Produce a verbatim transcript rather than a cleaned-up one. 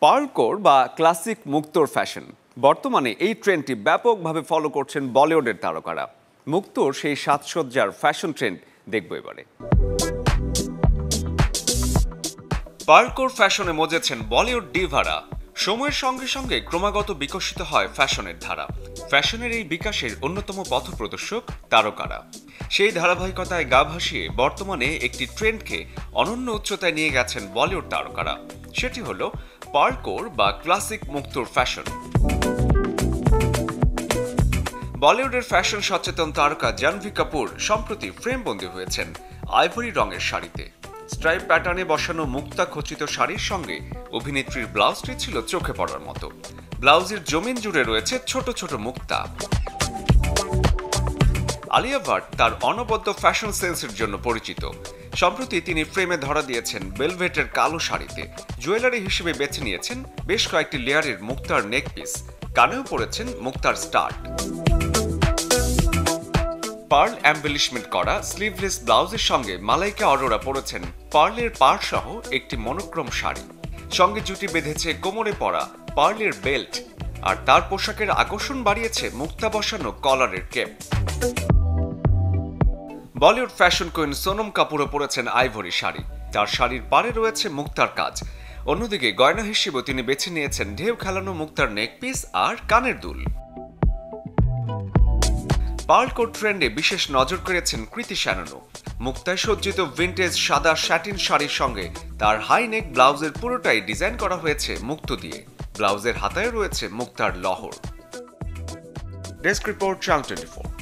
পার্লকোর বা ক্লাসিক মুক্তোর ফ্যাশন বর্তমানে এই ট্রেন্ডটি ব্যাপকভাবে ফলো করছেন বলিউডের তারকারা। মুক্তোর সেই সাজসজ্জার ফ্যাশন ট্রেন্ড দেখব এবারে। পার্লকোর ফ্যাশনে মজেছেন বলিউড ডিভারা। সময়ের সঙ্গে সঙ্গে ক্রমাগত বিকশিত হয় ফ্যাশনের ধারা। ফ্যাশনের এই বিকাশের অন্যতম পথপ্রদর্শক তারকারা। সেই ধারাবাহিকতায় গা ভাসিয়ে বর্তমানে একটি ট্রেন্ডকে অনন্য উচ্চতায় নিয়ে গেছেন বলিউড তারকারা। সেটি হলো পার্লকোর বা ক্লাসিক মুক্তোর ফ্যাশন। বলিউডের ফ্যাশন সচেতন তারকা জাহ্নবী কাপুর সম্প্রতি ফ্রেমবন্দি হয়েছেন আইভরি রঙের শাড়িতে। স্ট্রাইপ প্যাটার্নে বসানো মুক্তা খচিত শাড়ির সঙ্গে অভিনেত্রীর ব্লাউজটি ছিল চোখে পড়ার মতো। ব্লাউজের জমিন জুড়ে রয়েছে ছোট ছোট মুক্তা। আলিয়া ভাট তার অনবদ্য ফ্যাশন সেন্সের জন্য পরিচিত। সম্প্রতি তিনি ফ্রেমে ধরা দিয়েছেন ভেলভেটের কালো শাড়িতে। জুয়েলারি হিসেবে বেছে নিয়েছেন বেশ কয়েকটি লেয়ারের মুক্তার নেকপিস। কানেও পরেছেন মুক্তার স্টাড। পার্ল এম্বেলিশমেন্ট করা স্লিভলেস ব্লাউজের সঙ্গে মালাইকা অরোরা পরেছেন পার্লের পাড় সহ একটি মনোক্রম শাড়ি। সঙ্গে জুটি বেঁধেছে কোমরে পরা পার্লের বেল্ট, আর তার পোশাকের আকর্ষণ বাড়িয়েছে মুক্তা বসানো কলারের কেপ। বলিউড ফ্যাশন কুইন সোনম কাপুরও পরেছেন আইভরি শাড়ি। তার শাড়ির পাড়ে রয়েছে মুক্তার কাজ। অন্যদিকে গয়না হিসেবেও তিনি বেছে নিয়েছেন ঢেউ খেলানো মুক্তার নেকপিস আর কানের দুল। পার্লকোর ট্রেন্ডে বিশেষ নজর কেড়েছেন কৃতি শ্যাননও। মুক্তায় সজ্জিত ভিন্টেজ সাদা স্যাটিন শাড়ির সঙ্গে তার হাই নেক ব্লাউজের পুরোটাই ডিজাইন করা হয়েছে মুক্তো দিয়ে। ব্লাউজের হাতায় রয়েছে মুক্তার লহর। Desk report channel twenty four.